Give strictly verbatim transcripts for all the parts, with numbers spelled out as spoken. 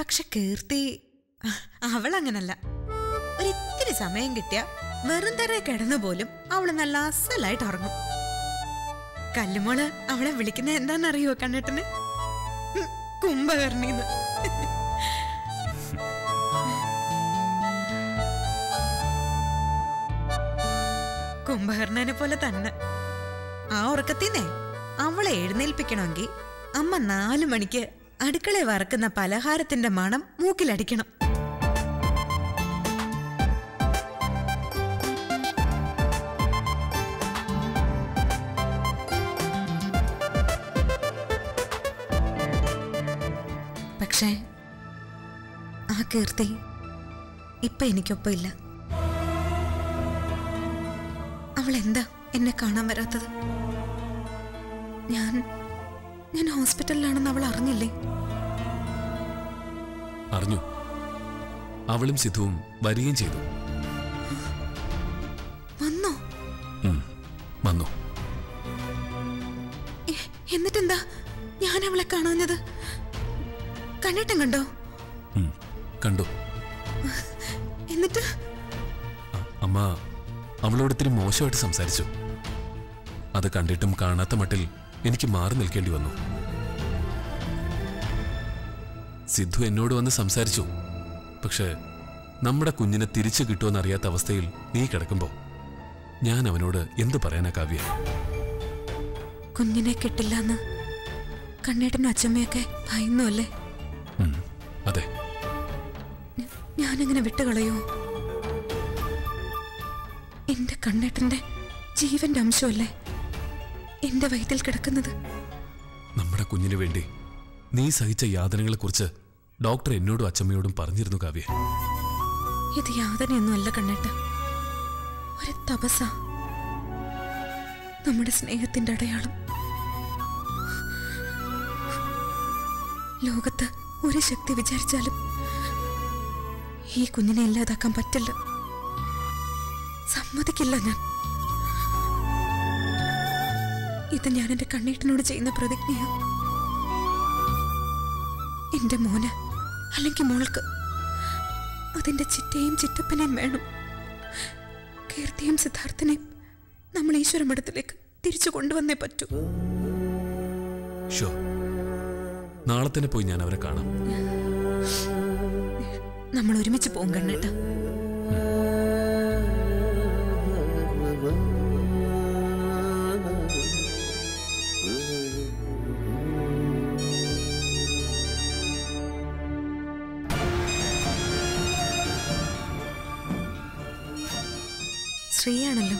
പക്ഷെ കീർത്തി അവളങ്ങനല്ല. ഒരിത്തിരി സമയം കിട്ടിയ വെറും തറ കിടന്നു പോലും അവള് നല്ല അസലായിട്ട് ഉറങ്ങും. കല്ലുമോള് അവളെ വിളിക്കുന്ന എന്താന്നറിയോ കണ്ണേട്ടന്? കുംഭകർണിന്ന്. കുംഭകർണനെ പോലെ തന്നെ. ആ ഉറക്കത്തിന്നേ അവളെ എഴുന്നേൽപ്പിക്കണമെങ്കിൽ അമ്മ നാലു മണിക്ക് അടുക്കള വറക്കുന്ന പലഹാരത്തിന്റെ മണം മൂക്കിലടിക്കണം. പക്ഷേ ആ കീർത്തി ഇപ്പൊ എനിക്കൊപ്പം ഇല്ല. അവൾ എന്താ എന്നെ കാണാൻ വരാത്തത്? ഞാൻ ഞാൻ ഹോസ്പിറ്റലിലാണെന്ന് അവൾ അറിഞ്ഞില്ലേ? അറിഞ്ഞു. അവളും സിദ്ധുവും വരികയും ചെയ്തു. വന്നോ? വന്നു. എന്നിട്ടെന്താ ഞാൻ അവളെ കാണാഞ്ഞത്? കണ്ണേട്ടൻ കണ്ടോ? കണ്ടു. എന്നിട്ട് അമ്മ അവളോട് ഇത്തിരി മോശമായിട്ട് സംസാരിച്ചു. അത് കണ്ടിട്ടും കാണാത്ത മട്ടിൽ എനിക്ക് മാറി നിൽക്കേണ്ടി വന്നു. സിദ്ധു എന്നോട് വന്ന് സംസാരിച്ചു. പക്ഷെ നമ്മുടെ കുഞ്ഞിനെ തിരിച്ചു കിട്ടുമെന്നറിയാത്ത അവസ്ഥയിൽ നീ കിടക്കുമ്പോ ഞാൻ അവനോട് എന്തു പറയാനാ കാവ്യ? കുഞ്ഞിനെ കിട്ടില്ലെന്ന് കണ്ണേട്ടനും അച്ഛമ്മയൊക്കെ ഭയന്നു അല്ലേ? അതെ. ഞാനെങ്ങനെ വിട്ടുകളയോ? എന്റെ കണ്ണേട്ടന്റെ ജീവന്റെ അംശമല്ലേ എന്റെ വയറ്റിൽ കിടക്കുന്നത്. നമ്മുടെ കുഞ്ഞിനു വേണ്ടി നീ സഹിച്ച യാതനകളെ കുറിച്ച് ഡോക്ടർ എന്നോടും അച്ഛമ്മയോടും പറഞ്ഞിരുന്നു കാവ്യ. ഇത് യാതനയൊന്നും അല്ല കണ്ണേട്ട, ഒരു തപസ, നമ്മുടെ സ്നേഹത്തിന്റെ അടയാളം. ലോകത്ത് ഒരു ശക്തി വിചാരിച്ചാലും ഈ കുഞ്ഞിനെ ഇല്ലാതാക്കാൻ പറ്റില്ല. സമ്മതിക്കില്ല ഞാൻ. ഇത് ഞാൻ എന്റെ കണ്ണേട്ടനോട് ചെയ്യുന്ന പ്രതിജ്ഞയാണ്. എന്റെ മോന് അല്ലെങ്കിൽ മോൾക്ക് അതിന്റെ ചിറ്റയും ചിറ്റപ്പനെയും വേണം. കീർത്തിയും സിദ്ധാർത്ഥനെയും നമ്മൾ ഈശ്വരമഠത്തിലേക്ക് തിരിച്ചു കൊണ്ടുവന്നേ പറ്റൂ. നാളെ തന്നെ പോയി ഞാൻ അവരെ കാണാം. നമ്മൾ ഒരുമിച്ച് പോകും കണ്ണേട്ട. ശ്രീയാണല്ലോ.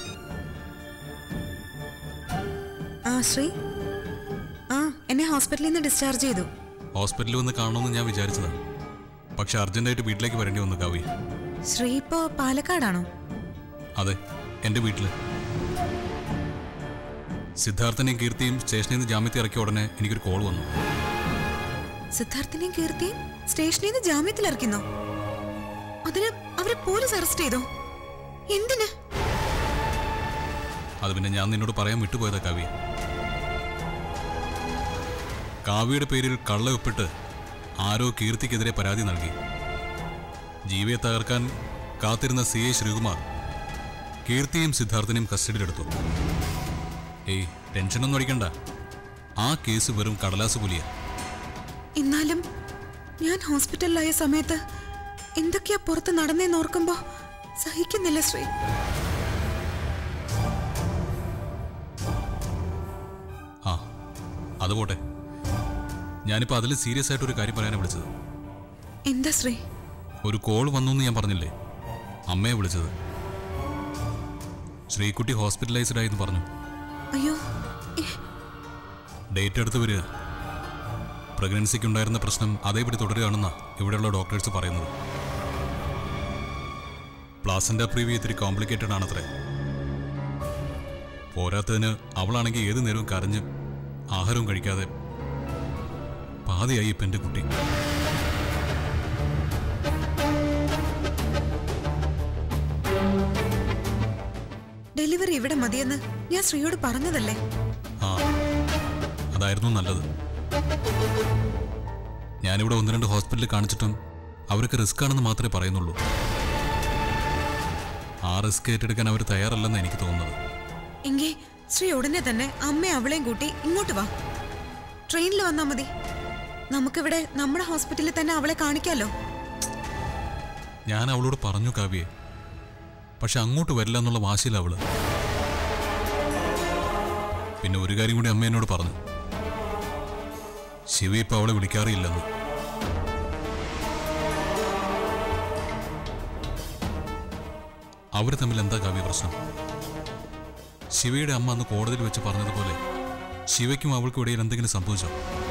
ആ ശ്രീ, ആ എന്നെ ഹോസ്പിറ്റലിൽ നിന്ന് ഡിസ്ചാർജ് ചെയ്തു. ഹോസ്പിറ്റലിൽ വന്ന് കാണണമെന്ന് ഞാൻ വിചാരിച്ചതാണ്. പക്ഷെ അർജന്റായിട്ട് വീട്ടിലേക്ക് വരേണ്ടി വന്നു കാവ്യ. ശ്രീ ഇപ്പോ പാലക്കാടാണോ? അതെ, എന്റെ വീട്ടില്. സിദ്ധാർത്ഥനെയും കീർത്തിയും സ്റ്റേഷനിൽ നിന്ന് ജാമ്യത്തിൽ ഇറക്കിയ ഉടനെ എനിക്കൊരു കോൾ വന്നു. സിദ്ധാർത്ഥനെയും കീർത്തിയും സ്റ്റേഷനിൽ നിന്ന് ജാമ്യത്തിൽ ഇറക്കുന്നോ? അതിന് അവരെ പോലീസ് അറസ്റ്റ് ചെയ്തോ? എന്തിന്? അത് പിന്നെ ഞാൻ നിന്നോട് പറയാൻ വിട്ടുപോയതാ കാവ്യ. കാവ്യയുടെ പേരിൽ കള്ള ഒപ്പിട്ട് ആരോ കീർത്തിക്കെതിരെ പരാതി നൽകി. ജീവയെ തകർക്കാൻ കാത്തിരുന്ന സി ഐ ശ്രീകുമാർ കീർത്തിയും സിദ്ധാർത്ഥനെയും കസ്റ്റഡിയിലെടുത്തു. ഏയ് ടെൻഷനൊന്നും അടിക്കണ്ട, ആ കേസ് വെറും കടലാസ് പുലിയ. എന്നാലും ഞാൻ ഹോസ്പിറ്റലിലായ സമയത്ത് എന്തൊക്കെയാ പുറത്ത് നടന്നേന്ന് ഓർക്കുമ്പോ സഹിക്കുന്നില്ല ശ്രീ. ആ അത് പോട്ടെ, ഞാനിപ്പോ അതിൽ സീരിയസ് ആയിട്ട് ഒരു കാര്യം പറയാനാണ് വിളിച്ചത്. എന്താ ശ്രീ? ഒരു കോൾ വന്നു എന്ന് ഞാൻ പറഞ്ഞില്ലേ, അമ്മയെ വിളിച്ചത്. ശ്രീകുട്ടി ഹോസ്പിറ്റലൈസ്ഡ് ആയെന്ന് പറഞ്ഞു. അയ്യോ, ഡേറ്റ് എടുത്ത് വരിക. പ്രഗ്നൻസിക്ക് ഉണ്ടായിരുന്ന പ്രശ്നം അതേപടി തുടരുകയാണെന്നാ ഇവിടെയുള്ള ഡോക്ടേഴ്സ് പറയുന്നത്. പ്ലാസന്റ പ്രീവി ഇത്തിരി കോംപ്ലിക്കേറ്റഡ് ആണത്രേ. പോരാത്തതിന് അവളാണെങ്കിൽ ഏതു നേരവും കരഞ്ഞ് ആഹാരവും കഴിക്കാതെ പാതിയായി ഇപ്പം എൻ്റെ കുട്ടി. ഡെലിവറി ഇവിടെ മതിയെന്ന് ഞാൻ ശ്രീയോട് പറഞ്ഞതല്ലേ? ആ അതായിരുന്നു നല്ലത്. ഞാനിവിടെ ഒന്ന് രണ്ട് ഹോസ്പിറ്റലിൽ കാണിച്ചിട്ടും അവർക്ക് റിസ്ക് ആണെന്ന് മാത്രമേ പറയുന്നുള്ളൂ. ആ റിസ്ക് ഏറ്റെടുക്കാൻ അവർ തയ്യാറല്ലെന്ന് എനിക്ക് തോന്നുന്നത്. എങ്കിൽ ശ്രീ ഉടനെ തന്നെ അമ്മയും അവളെയും കൂട്ടി ഇങ്ങോട്ട് വാ. ട്രെയിനിൽ വന്നാ മതി. നമുക്കിവിടെ നമ്മുടെ ഹോസ്പിറ്റലിൽ തന്നെ അവളെ കാണിക്കാലോ. ഞാൻ അവളോട് പറഞ്ഞു കാവ്യെ, പക്ഷെ അങ്ങോട്ട് വരില്ല എന്നുള്ള വാശിയില്ല അവള്. പിന്നെ ഒരു കാര്യം കൂടി അമ്മ എന്നോട് പറഞ്ഞു, ശിവ ഇപ്പൊ അവളെ വിളിക്കാറില്ലെന്ന്. അവർ തമ്മിൽ എന്താ കാവ്യ പ്രശ്നം? ശിവയുടെ അമ്മ അന്ന് കോടതിയിൽ വെച്ച് പറഞ്ഞതുപോലെ ശിവയ്ക്കും അവൾക്കും ഇടയിൽ എന്തെങ്കിലും സംഭവിച്ചോ?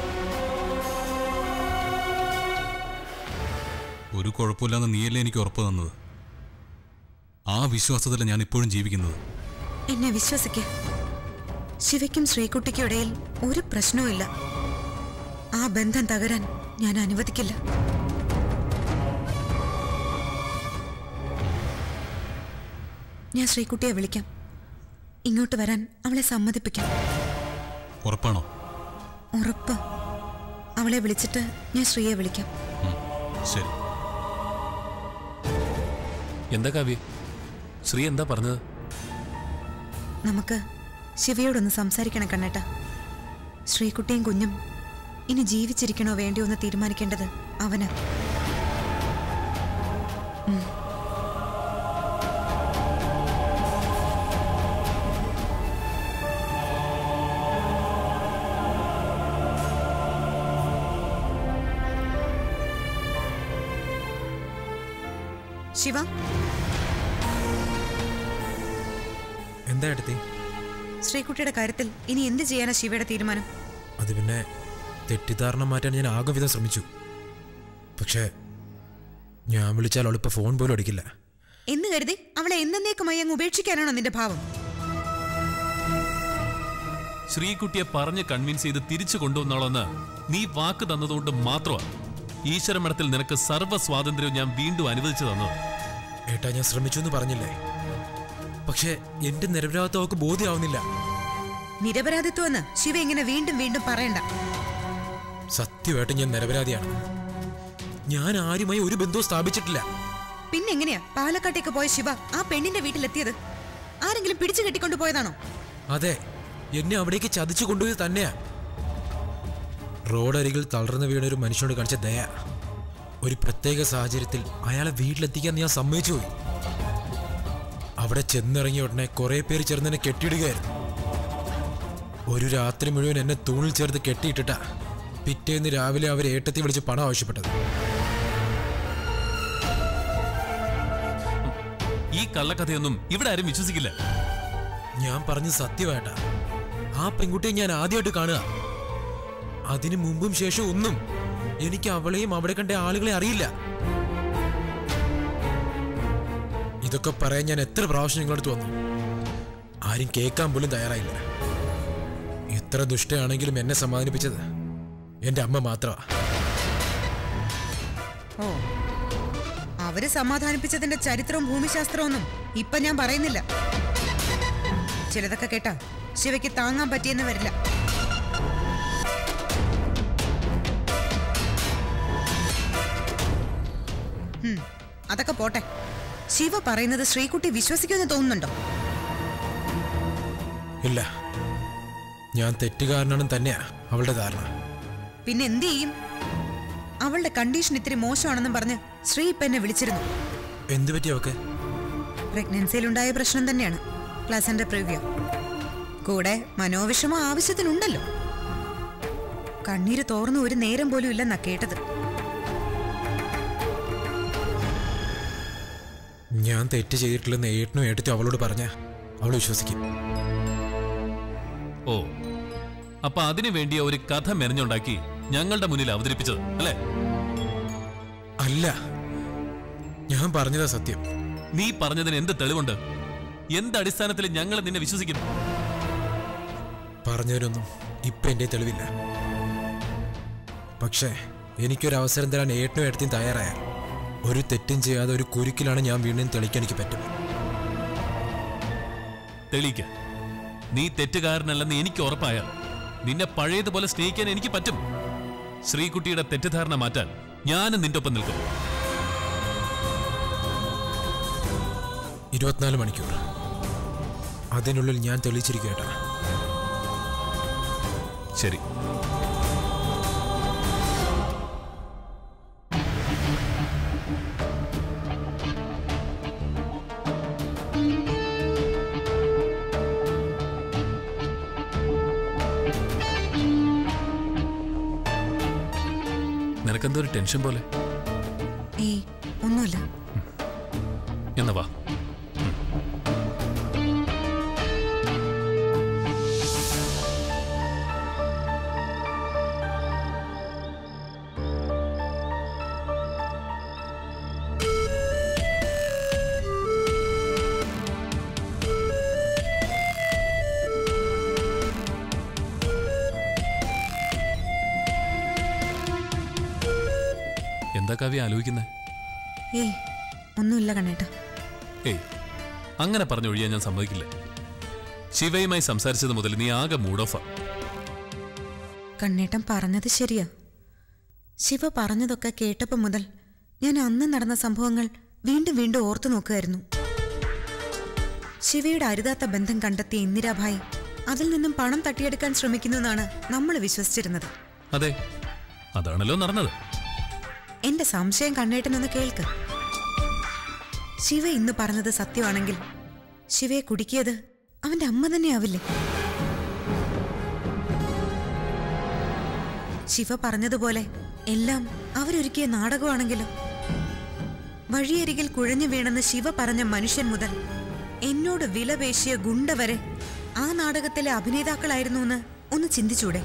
ഒരു കുഴപ്പമില്ലാന്ന് നീയല്ലേ എനിക്ക് ഉറപ്പ് തന്നത്. ആ വിശ്വാസത്തിലാണ് ഞാൻ ഇപ്പോഴും ജീവിക്കുന്നത്. എന്നെ വിശ്വസിക്ക, ശിവയ്ക്കും ശ്രീകുട്ടിക്കും ഇടയിൽ ഒരു പ്രശ്നവും ഇല്ല. ആ ബന്ധം തകരാൻ ഞാൻ അനുവദിക്കില്ല. ഞാൻ ശ്രീകുട്ടിയെ വിളിക്കാം. ഇങ്ങോട്ട് വരാൻ അവളെ സമ്മതിപ്പിക്കാം. ഉറപ്പാണോ? ഉറപ്പ്. അവളെ വിളിച്ചിട്ട് ഞാൻ ശ്രീയെ വിളിക്കാം. ശരി. എന്താ കാവ്യ, ശ്രീ എന്താ പറഞ്ഞത്? നമുക്ക് ശിവയോടൊന്ന് സംസാരിക്കണം കണ്ണേട്ട. ശ്രീകുട്ടിയും കുഞ്ഞും ഇനി ജീവിച്ചിരിക്കണോ വേണ്ടിയോ എന്ന് തീരുമാനിക്കേണ്ടത് അവന്. ശിവ, എന്താ എടുത്തി? ശ്രീകുട്ടിയുടെ കാര്യത്തിൽ ഇനി എന്ത് ചെയ്യാനാ ശിവയുടെ തീരുമാനം? അത് പിന്നെ തെറ്റിദ്ധാരണ മാറ്റാൻ ഞാൻ ആകെ വിധം ശ്രമിച്ചു. പക്ഷേ ഞാൻ വിളിച്ചാൽ അവളിപ്പോൾ ഫോൺ പോലും അടിക്കില്ല. എന്ന് കരുതി അവളെ എന്നേക്കുമായി അങ്ങ് ഉപേക്ഷിക്കാനാണോ നിന്റെ ഭാവം? ശ്രീകുട്ടിയെ പറഞ്ഞ് കൺവിൻസ് ചെയ്ത് തിരിച്ചു കൊണ്ടുവന്നോളെന്ന് നീ വാക്ക് തന്നതുകൊണ്ട് മാത്രമാണ് ഈശ്വരമഠത്തിൽ നിനക്ക് സർവ്വ സ്വാതന്ത്ര്യവും ഞാൻ വീണ്ടും അനുവദിച്ചു തന്നത്. ഏട്ടാ, ഞാൻ ശ്രമിച്ചു എന്ന് പറഞ്ഞില്ലേ? പക്ഷേ എന്റെ നിരപരാധിത്വം അവൾക്ക് ബോധ്യമാവുന്നില്ല. നിരപരാധിത്വമെന്ന് ശിവ ഇങ്ങനെ വീണ്ടും വീണ്ടും പറയണ്ട. സത്യമായിട്ട് ഞാൻ നിരപരാധിയാണ്. ഞാൻ ആരുമായി ഒരു ബന്ധവും സ്ഥാപിച്ചിട്ടില്ല. പിന്നെങ്ങനെയാ പാലക്കാട്ടേക്ക് പോയ ശിവ ആ പെണ്ണിന്റെ വീട്ടിലെത്തിയത്? ആരെങ്കിലും പിടിച്ചു കെട്ടിക്കൊണ്ടു പോയതാണോ? അതെ, എന്നെ അവിടേക്ക് ചതിച്ചു കൊണ്ടുപോയത് തന്നെയാ. റോഡരികിൽ തളർന്നു വീണ ഒരു മനുഷ്യനോട് കാണിച്ച ദയ. ഒരു പ്രത്യേക സാഹചര്യത്തിൽ അയാളെ വീട്ടിലെത്തിക്കാൻ ഞാൻ സമ്മതിച്ചു പോയി. അവിടെ ചെന്നിറങ്ങിയ ഉടനെ കുറെ പേര് ചേർന്ന് എന്നെ കെട്ടിയിടുകയായിരുന്നു. ഒരു രാത്രി മുഴുവൻ എന്നെ തൂണിൽ ചേർത്ത് കെട്ടിയിട്ടിട്ടാ പിറ്റേന്ന് രാവിലെ അവർ ഏട്ടത്തി വിളിച്ച് പണം ആവശ്യപ്പെട്ടത്. ഈ കള്ളക്കഥയൊന്നും ഇവിടെ ആരും വിശ്വസിക്കില്ല. ഞാൻ പറഞ്ഞ സത്യമായിട്ടാ. ആ പെൺകുട്ടിയെ ഞാൻ ആദ്യമായിട്ട് കാണുക. അതിനു മുമ്പും ശേഷം ഒന്നും എനിക്ക് അവളെയും അവിടെ കണ്ട ആളുകളെ അറിയില്ല. ഇതൊക്കെ പറയാൻ ഞാൻ എത്ര പ്രാവശ്യം നിങ്ങളടുത്ത് വന്നു. ആരും കേൾക്കാൻ പോലും തയ്യാറായില്ല. എത്ര ദുഷ്ടയാണെങ്കിലും എന്നെ സമാധാനിപ്പിച്ചത് എന്റെ അമ്മ മാത്രമാ. ഓ, അവര് സമാധാനിപ്പിച്ചതിന്റെ ചരിത്രവും ഭൂമിശാസ്ത്രവും ഒന്നും ഇപ്പൊ ഞാൻ പറയുന്നില്ല. ചിലതൊക്കെ കേട്ടാ ശിവയ്ക്ക് താങ്ങാൻ പറ്റിയെന്ന് വരില്ല. അതൊക്കെ പോട്ടെ. ശിവ പറയുന്നത് ശ്രീകുട്ടി വിശ്വസിക്കുമെന്ന് തോന്നുന്നുണ്ടോ? ഇല്ല, ഞാൻ തെറ്റുകാരനാണെന്ന് തന്നെയാ അവളുടെ ധാരണ. പിന്നെ എന്ത് ചെയ്യും? അവളുടെ കണ്ടീഷൻ ഇത്തിരി മോശമാണെന്നും പറഞ്ഞ് ശ്രീ ഇപ്പൊ എന്നെ വിളിച്ചിരുന്നു. എന്തു പറ്റി അവക്ക്? പ്രഗ്നൻസിയിലുണ്ടായ പ്രശ്നം തന്നെയാണ്, പ്ലസന്റ് പ്രിവ്യൂ. കൂടെ മനോവിഷമം ആവശ്യത്തിനുണ്ടല്ലോ. കണ്ണീര് തോർന്നു ഒരു നേരം പോലും ഇല്ലെന്നാ കേട്ടത്. ഞാൻ തെറ്റ് ചെയ്തിട്ടില്ലെന്ന് ഏട്ടനും ഏട്ടത്തും അവളോട് പറഞ്ഞ അവൾ വിശ്വസിക്കും. ഓ, അപ്പൊ അതിനു വേണ്ടിയ ഒരു കഥ മെനഞ്ഞുണ്ടാക്കി ഞങ്ങളുടെ മുന്നിൽ അവതരിപ്പിച്ചത് അല്ലേ? അല്ല, ഞാൻ പറഞ്ഞതാ സത്യം. നീ പറഞ്ഞതിന് എന്ത് തെളിവുണ്ട്? എന്ത് അടിസ്ഥാനത്തിൽ ഞങ്ങൾ നിന്നെ വിശ്വസിക്കും? പറഞ്ഞതിനൊന്നും ഇപ്പൊ എന്റെ തെളിവില്ല. പക്ഷേ എനിക്കൊരു അവസരം തരാൻ ഏട്ടനും ഏട്ടത്തിയും തയ്യാറായ ഒരു തെറ്റും ചെയ്യാതെ ഒരു കുരുക്കിലാണ് ഞാൻ വീണ്ടും തെളിക്കാൻ എനിക്ക് പറ്റും. തെളിയിക്ക. നീ തെറ്റുകാരനല്ലെന്ന് എനിക്ക് ഉറപ്പായാൽ നിന്നെ പഴയതുപോലെ സ്നേഹിക്കാൻ എനിക്ക് പറ്റും. ശ്രീകുട്ടിയുടെ തെറ്റിദ്ധാരണ മാറ്റാൻ ഞാനും നിന്റെ ഒപ്പം നിൽക്കും. ഇരുപത്തിനാല് മണിക്കൂർ അതിനുള്ളിൽ ഞാൻ തെളിയിച്ചിരിക്കേട്ടാ. ശരി. നിനക്കെന്തോ ഒരു ടെൻഷൻ പോലെ. ഏയ് ഒന്നുമില്ല. എന്നാ വാ. എന്താ കാവ്യ ആലോചിക്കുന്നേ? ഏയ് ഒന്നുമില്ല കണ്ണേട്ടാ. ഏയ് അങ്ങനെ പറഞ്ഞൊഴിയാൻ ഞാൻ സമ്മതിക്കില്ല. ശിവയുമായി സംസാരിച്ചത് മുതൽ നീ ആകെ മൂഡ് ഓഫാ. കണ്ണേട്ടൻ പറഞ്ഞത് ശരിയാ. ശിവ പറഞ്ഞതൊക്കെ കേട്ടപ്പോൾ മുതൽ ഞാൻ അന്ന് നടന്ന സംഭവങ്ങൾ വീണ്ടും വീണ്ടും ഓർത്തു നോക്കുകയായിരുന്നു. ശിവയുടെ അരുതാത്ത ബന്ധം കണ്ടെത്തിയ ഇന്ദിരാഭായി അതിൽ നിന്നും പണം തട്ടിയെടുക്കാൻ ശ്രമിക്കുന്നു എന്നാണ് നമ്മൾ വിശ്വസിച്ചിരുന്നത്. അതെ, അതാണല്ലോ നടന്നത്. എന്റെ സംശയം കണ്ണേട്ടനൊന്ന് കേൾക്ക്. ശിവ ഇന്ന് പറഞ്ഞത് സത്യമാണെങ്കിൽ ശിവയെ കുടുക്കിയത് അവന്റെ അമ്മ തന്നെയാവില്ലേ? ശിവ പറഞ്ഞതുപോലെ എല്ലാം അവരൊരുക്കിയ നാടകമാണെങ്കിലോ? വഴിയരികിൽ കുഴഞ്ഞു വീണെന്ന് ശിവ പറഞ്ഞ മനുഷ്യൻ മുതൽ എന്നോട് വിലപേശിയ ഗുണ്ട വരെ ആ നാടകത്തിലെ അഭിനേതാക്കളായിരുന്നു എന്ന് ഒന്ന് ചിന്തിച്ചൂടെ?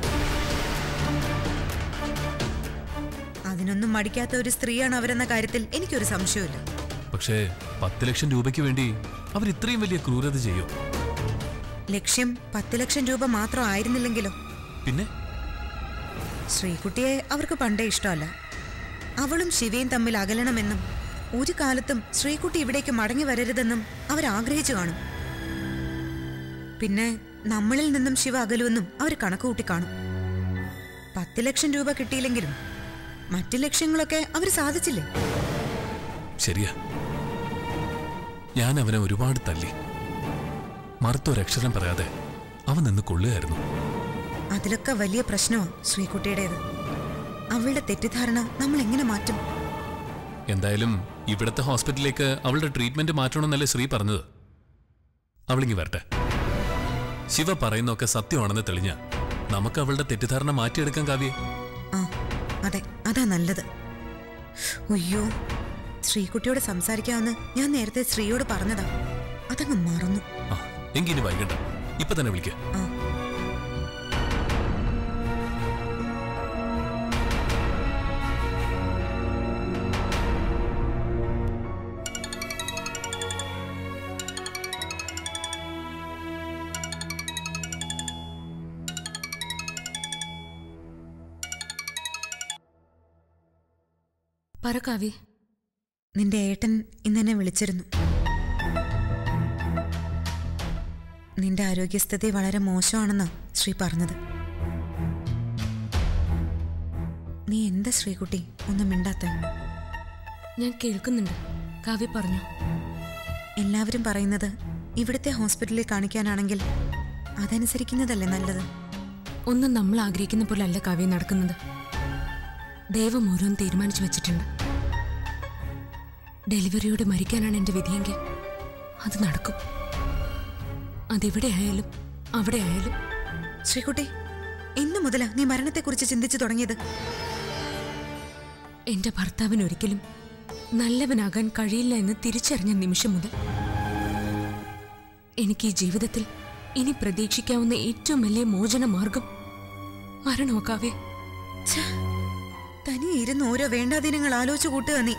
അതിനൊന്നും മടിക്കാത്ത ഒരു സ്ത്രീയാണ് അവരെന്ന കാര്യത്തിൽ എനിക്കൊരു സംശയമില്ല. പക്ഷേ പത്ത് ലക്ഷം രൂപയ്ക്ക് വേണ്ടി അവർ ഇത്രയും വലിയ ക്രൂരത ചെയ്യോ? ലക്ഷ്യം പത്ത് ലക്ഷം രൂപ മാത്രം ആയിരുന്നില്ലെങ്കിലോ? പിന്നെ ശ്രീകുട്ടിയെ അവർക്ക് പണ്ടേ ഇഷ്ടമല്ല. അവളും ശിവയും തമ്മിൽ അകലണമെന്നും ഒരു കാലത്തും ശ്രീകുട്ടി ഇവിടേക്ക് മടങ്ങി വരരുതെന്നും അവരാഗ്രഹിച്ചു കാണും. പിന്നെ നമ്മളിൽ നിന്നും ശിവ അകലുമെന്നും അവർ കണക്കുകൂട്ടി കാണും. പത്ത് ലക്ഷം രൂപ കിട്ടിയില്ലെങ്കിലും മറ്റു ലക്ഷ്യങ്ങളൊക്കെ അവർ സാധിച്ചില്ലേ? ശരിയാ, ഞാൻ അവനെ ഒരുപാട് തല്ലി. മറുത്തൊരക്ഷരം പറയാതെ അവൻ നിന്ന് കൊള്ളുകയായിരുന്നു. അതിലൊക്കെ വലിയ പ്രശ്നമാണ് ശ്രീകുട്ടിയുടേത്. അവളുടെ തെറ്റിദ്ധാരണ നമ്മൾ എങ്ങനെ മാറ്റും? എന്തായാലും ഇവിടത്തെ ഹോസ്പിറ്റലിലേക്ക് അവളുടെ ട്രീറ്റ്മെന്റ് മാറ്റണമെന്നല്ലേ ശ്രീ പറഞ്ഞത്. അവളിങ്ങി വരട്ടെ. ശിവ പറയുന്നൊക്കെ സത്യമാണെന്ന് തെളിഞ്ഞ നമുക്ക് അവളുടെ തെറ്റിദ്ധാരണ മാറ്റിയെടുക്കാൻ കാവ്യേ. ആ അതെ, അതാ നല്ലത്. അയ്യോ, ശ്രീകുട്ടിയോട് സംസാരിക്കാമെന്ന് ഞാൻ നേരത്തെ ശ്രീയോട് പറഞ്ഞതാ, അതങ്ങ് മറന്നു. ആ എങ്കിനി വൈകണ്ട, ഇപ്പൊ തന്നെ വിളിക്ക. ആ പറ കാവ്യ. നിന്റെ ഏട്ടൻ ഇന്നെന്നെ വിളിച്ചിരുന്നു. നിന്റെ ആരോഗ്യസ്ഥിതി വളരെ മോശമാണെന്നാ ശ്രീ പറഞ്ഞത്. നീ എന്താ ശ്രീകുട്ടി ഒന്നും മിണ്ടാത്ത? ഞാൻ കേൾക്കുന്നുണ്ട്, കാവ്യ പറഞ്ഞു. എല്ലാവരും പറയുന്നത് ഇവിടുത്തെ ഹോസ്പിറ്റലിൽ കാണിക്കാനാണെങ്കിൽ അതനുസരിക്കുന്നതല്ലേ നല്ലത്? ഒന്നും നമ്മൾ ആഗ്രഹിക്കുന്ന പോലെ അല്ല കാവ്യ നടക്കുന്നത്. ദൈവം ഓരോന്ന് തീരുമാനിച്ചു വെച്ചിട്ടുണ്ട്. ഡെലിവറിയോടെ മരിക്കാനാണ് എൻ്റെ വിധിയെങ്കിൽ അത് നടക്കും. അതെവിടെ ആയാലും അവിടെ ആയാലും. ശ്രീകുട്ടി, ഇന്നു മുതലാ നീ മരണത്തെക്കുറിച്ച് ചിന്തിച്ചു തുടങ്ങിയത്? എൻ്റെ ഭർത്താവിന് ഒരിക്കലും നല്ലവനാകാൻ കഴിയില്ല എന്ന് തിരിച്ചറിഞ്ഞ നിമിഷം മുതൽ എനിക്ക് ഈ ജീവിതത്തിൽ ഇനി പ്രതീക്ഷിക്കാവുന്ന ഏറ്റവും വലിയ മോചന മാർഗം മരണമോ കാവ്യ? തനി ഇരുന്ന് ഓരോ വേണ്ടാദിനങ്ങൾ ആലോചിച്ചു കൂട്ടുക. നീ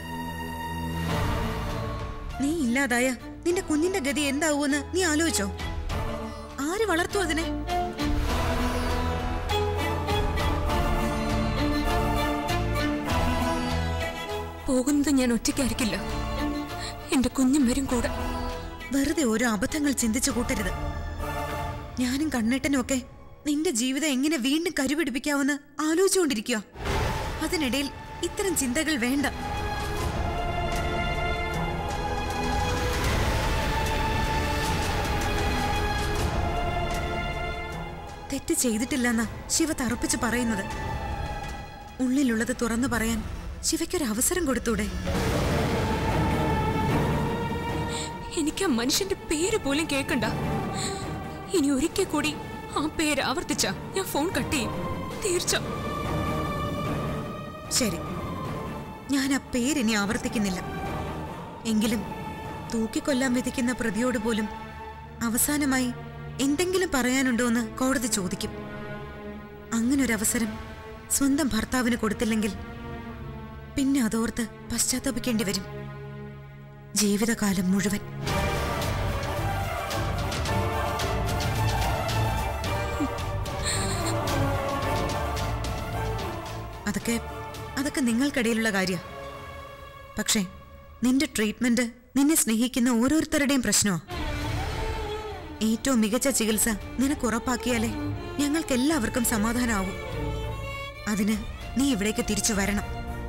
നീ ഇല്ലാതായ നിന്റെ കുഞ്ഞിന്റെ ഗതി എന്താവൂന്ന് നീ ആലോചിച്ചോ? ആര് വളർത്തു അതിനെ? പോകുന്നത് ഞാൻ ഒറ്റയ്ക്കായിരിക്കില്ല, എന്റെ കുഞ്ഞും വരും കൂടെ. വെറുതെ ഓരോ അബദ്ധങ്ങൾ ചിന്തിച്ചു കൂട്ടരുത്. ഞാനും കണ്ണേട്ടനും ഒക്കെ നിന്റെ ജീവിതം എങ്ങനെ വീണ്ടും കരുപിടിപ്പിക്കാവെന്ന് ആലോചിച്ചുകൊണ്ടിരിക്കുക. അതിനിടയിൽ ഇത്തരം ചിന്തകൾ വേണ്ട. തെറ്റ് ചെയ്തിട്ടില്ലെന്ന ശിവ തറപ്പിച്ച് പറയുന്നത്. ഉള്ളിലുള്ളത് തുറന്നു പറയാൻ ശിവയ്ക്കൊരു അവസരം കൊടുത്തൂടെ? എനിക്ക് ആ മനുഷ്യന്റെ പേര് പോലും കേൾക്കണ്ട. ഇനി ഒരിക്കൽ കൂടി ആ പേര് ആവർത്തിച്ച ഞാൻ ഫോൺ കട്ട് ചെയ്യും, തീർച്ച. ശരി, ഞാൻ ആ പേരിനി ആവർത്തിക്കുന്നില്ല. എങ്കിലും തൂക്കിക്കൊല്ലാൻ വിധിക്കുന്ന പ്രതിയോട് പോലും അവസാനമായി എന്തെങ്കിലും പറയാനുണ്ടോ എന്ന് കോടതി ചോദിക്കും. അങ്ങനൊരവസരം സ്വന്തം ഭർത്താവിന് കൊടുത്തില്ലെങ്കിൽ പിന്നെ അതോർത്ത് പശ്ചാത്തപിക്കേണ്ടി വരും ജീവിതകാലം മുഴുവൻ. അതൊക്കെ അതൊക്കെ നിങ്ങൾക്കിടയിലുള്ള കാര്യ. പക്ഷേ നിന്റെ ട്രീറ്റ്മെന്റ് നിന്നെ സ്നേഹിക്കുന്ന ഓരോരുത്തരുടെയും പ്രശ്നമാ. ഏറ്റവും മികച്ച ചികിത്സ നിനക്ക് ഉറപ്പാക്കിയാലേ ഞങ്ങൾക്ക് എല്ലാവർക്കും സമാധാനമാവും. അതിന് നീ ഇവിടേക്ക് തിരിച്ചു വരണം.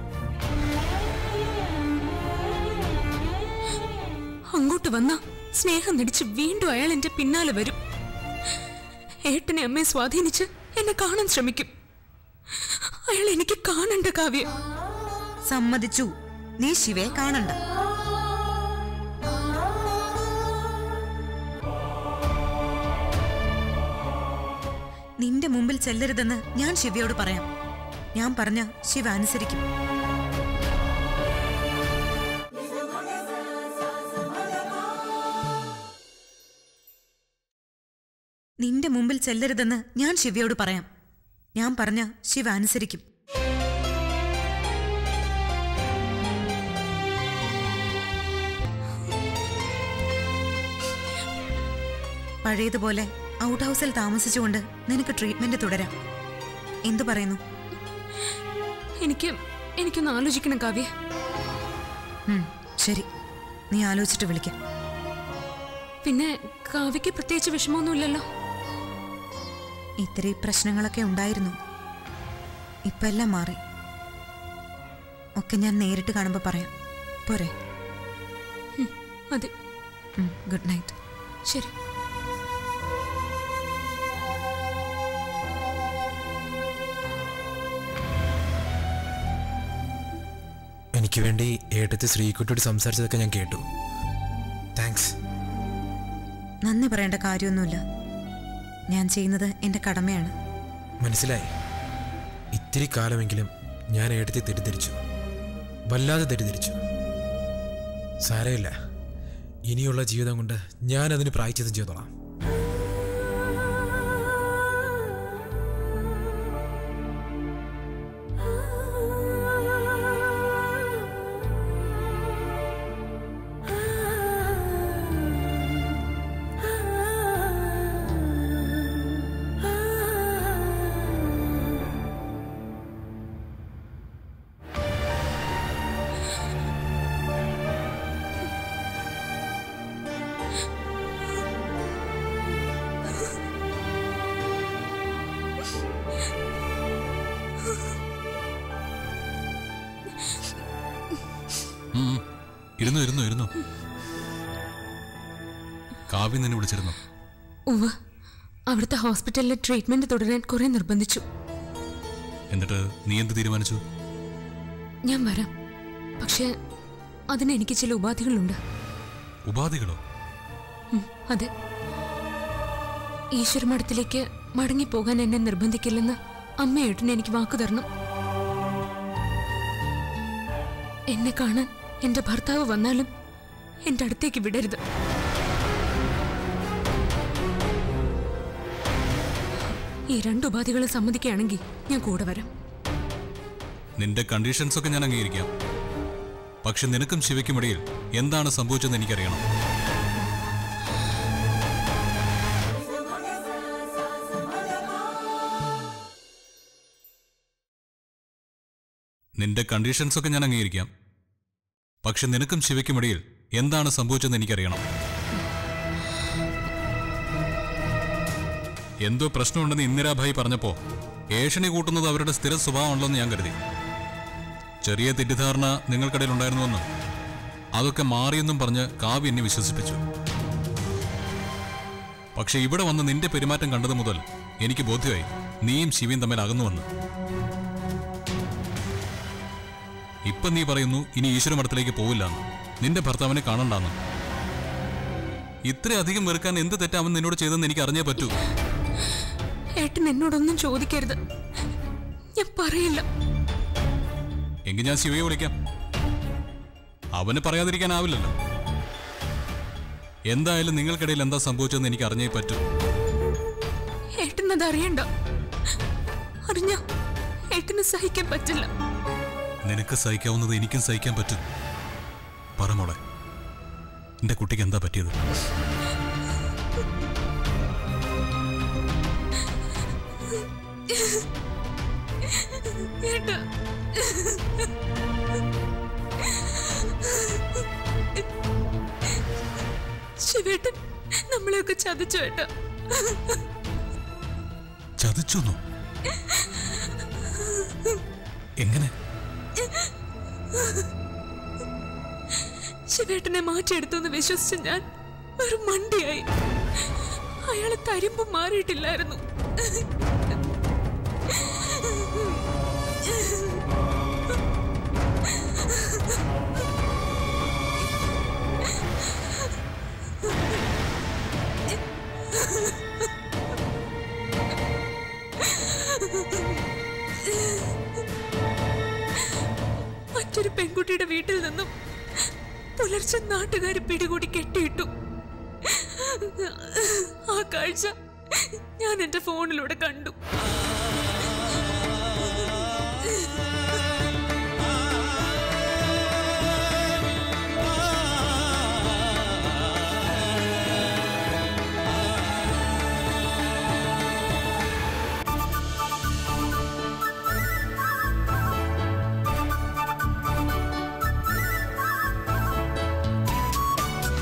അങ്ങോട്ട് വന്ന സ്നേഹം നടിച്ച് വീണ്ടും അയാൾ എന്റെ പിന്നാലെ വരും. ഏട്ടനെ അമ്മയെ സ്വാധീനിച്ച് എന്നെ കാണാൻ ശ്രമിക്കും. അയാൾ എനിക്ക് കാണണ്ട കാവ്യ. സമ്മതിച്ചു, നീ ശിവയെ കാണണ്ട. നിന്റെ മുമ്പിൽ ചെല്ലരുതെന്ന് ഞാൻ ശിവയോട് പറയാം. ഞാൻ പറഞ്ഞ ശിവ അനുസരിക്കും. നിന്റെ മുമ്പിൽ ചെല്ലരുതെന്ന് ഞാൻ ശിവയോട് പറയാം. ഞാൻ പറഞ്ഞ ശിവ അനുസരിക്കും. പഴയതുപോലെ ഔട്ട് ഹൗസിൽ താമസിച്ചുകൊണ്ട് നിനക്ക് ട്രീറ്റ്മെന്റ് തുടരാം. എന്തു പറയുന്നു? എനിക്ക് എനിക്കൊന്ന് ആലോചിക്കണം കാവ്യ. ശരി, നീ ആലോചിച്ചിട്ട് വിളിക്കാം. പിന്നെ കാവ്യക്ക് പ്രത്യേകിച്ച് വിഷമമൊന്നുമില്ലല്ലോ? ഇത്തിരി പ്രശ്നങ്ങളൊക്കെ ഉണ്ടായിരുന്നു. ഇപ്പൊ എല്ലാം മാറി. ഒക്കെ ഞാൻ നേരിട്ട് കാണുമ്പോ പറയാം. പോരെ? അതെ. Good night. ശരി. എനിക്ക് വേണ്ടി ഏട്ടത്തി ശ്രീകുട്ടിയോട് സംസാരിച്ചതൊക്കെ ഞാൻ കേട്ടു. താങ്ക്സ്. നന്ദി പറയേണ്ട കാര്യമൊന്നുമില്ല. ഞാൻ ചെയ്യുന്നത് എൻ്റെ കടമയാണ്. മനസ്സിലായി. ഇത്തിരി കാലമെങ്കിലും ഞാൻ ഏട്ടത്തി തെറ്റിദ്ധരിച്ചു, വല്ലാതെ തെറ്റിദ്ധരിച്ചു. സാരമില്ല, ഇനിയുള്ള ജീവിതം കൊണ്ട് ഞാൻ അതിന് പ്രായശ്ചിത്തം ചെയ്തോളാം. ഇരുന്നു ഇരുന്നു ഇരുന്നു കാവ്യ നിന്നെ വിളിച്ചിരുന്നു? ഉവ്വ്, അവിടുത്തെ ഹോസ്പിറ്റലിലെ ട്രീറ്റ്മെന്റ് തുടരാൻ കുറെ നിർബന്ധിച്ചു. എന്നിട്ട് നീ എന്ത് തീരുമാനിച്ചു? ഞാൻ വരാം, പക്ഷെ അതിന് എനിക്ക് ചില ഉപാധികളുണ്ട്. ഉപാധികളോ? അതെ. ഈശ്വര മഠത്തിലേക്ക് മടങ്ങിപ്പോകാൻ എന്നെ നിർബന്ധിക്കില്ലെന്ന് അമ്മയേട്ടന് എനിക്ക് വാക്കു തരണം. എന്നെ കാണാൻ എന്റെ ഭർത്താവ് വന്നാലും എന്റെ അടുത്തേക്ക് വിടരുത്. ഈ രണ്ട് ഉപാധികളും സമ്മതിക്കുകയാണെങ്കിൽ ഞാൻ കൂടെ വരാം. നിന്റെ കണ്ടീഷൻസ് ഒക്കെ ഞാൻ അംഗീകരിക്കാം. പക്ഷെ നിനക്കും ശിവയ്ക്കും ഇടയിൽ എന്താണ് സംഭവിച്ചതെന്ന് എനിക്കറിയണം. നിന്റെ കണ്ടീഷൻസ് ഒക്കെ ഞാൻ അംഗീകരിക്കാം. പക്ഷെ നിനക്കും ശിവയ്ക്കും ഇടയിൽ എന്താണ് സംഭവിച്ചതെന്ന് എനിക്കറിയണം. എന്തോ പ്രശ്നമുണ്ടെന്ന് ഇന്ദിരാഭായി പറഞ്ഞപ്പോ ഏഷണി കൂട്ടുന്നത് അവരുടെ സ്ഥിര സ്വഭാവമുള്ളതെന്ന് ഞാൻ കരുതി. ചെറിയ തെറ്റിദ്ധാരണ നിങ്ങൾക്കിടയിൽ ഉണ്ടായിരുന്നുവെന്ന് അതൊക്കെ മാറിയെന്നും പറഞ്ഞ് കാവ്യ എന്നെ വിശ്വസിപ്പിച്ചു. പക്ഷെ ഇവിടെ വന്ന് നിന്റെ പെരുമാറ്റം കണ്ടത് മുതൽ എനിക്ക് ബോധ്യമായി നീയും ശിവയും തമ്മിൽ അകന്നുവെന്ന്. ഇപ്പൊ നീ പറയുന്നു ഇനി ഈശ്വരമഠത്തിലേക്ക് പോവില്ലെന്ന്, നിന്റെ ഭർത്താവിനെ കാണണ്ടെന്ന്. ഇത്രയധികം വെറുക്കാൻ എന്ത് തെറ്റാ അവൻ നിന്നോട് ചെയ്തെന്ന് എനിക്ക് അറിഞ്ഞേ പറ്റൂ. ഏട്ടൻ എന്നോടൊന്നും ചോദിക്കരുത്, ഞാൻ പറയില്ല. എങ്കിൽ ഞാൻ ശിവയെ വിളിക്കാം. അവന് പറയാതിരിക്കാനാവില്ലല്ലോ. എന്തായാലും നിങ്ങൾക്കിടയിൽ എന്താ സംഭവിച്ചതെന്ന് എനിക്ക് അറിഞ്ഞേ പറ്റൂ. ഏട്ടനത് അറിയണ്ട. അറിഞ്ഞ ഏട്ടന് സഹിക്കാൻ പറ്റില്ല. നിനക്ക് സഹിക്കാവുന്നത് എനിക്കും സഹിക്കാൻ പറ്റും. പറ മോളെ, എന്റെ കുട്ടിക്ക് എന്താ പറ്റിയത്? ഏട്ടാ, ശിവേട്ടൻ നമ്മളെയൊക്കെ ചതിച്ചു. ഏട്ടാ, ചതിച്ചൊന്നു? എങ്ങനെ? ശിവേട്ടനെ മാറ്റിയെടുത്തെന്ന് വിശ്വസിച്ച് ഞാൻ ഒരു മണ്ടിയായി. അയാളെ തരിമ്പ് മാറിയിട്ടില്ലായിരുന്നു. മറ്റൊരു പെൺകുട്ടിയുടെ വീട്ടിൽ നിന്നും പുലർച്ചെ നാട്ടുകാർ പിടികൂടി കെട്ടിയിട്ടു. ആ കാഴ്ച ഞാൻ എന്റെ ഫോണിലൂടെ കണ്ടു.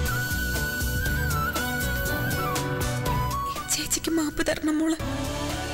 ചേച്ചിക്ക് മാപ്പ് തരണം മോളെ.